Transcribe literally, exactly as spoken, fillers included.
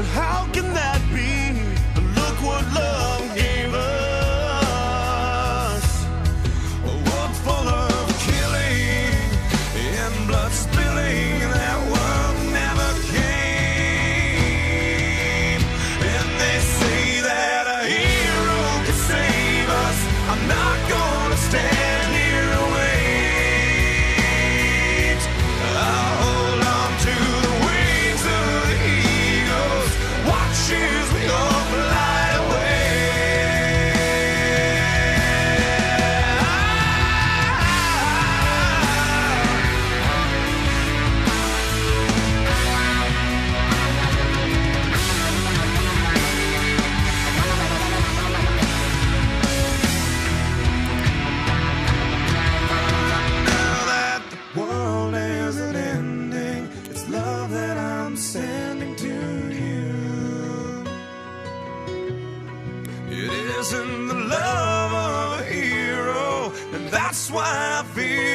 how can that be? Look what love gave us. A world full of killing and blood spilling. That world never came. And they say that a hero can save us. I'm not gonna stand here and wait. I'll hold on to the wings of the eagles. Watch as we all fly away. Now that the world isn't ending, it's love that I'm sending to you. It isn't the love of a hero, and that's why I feel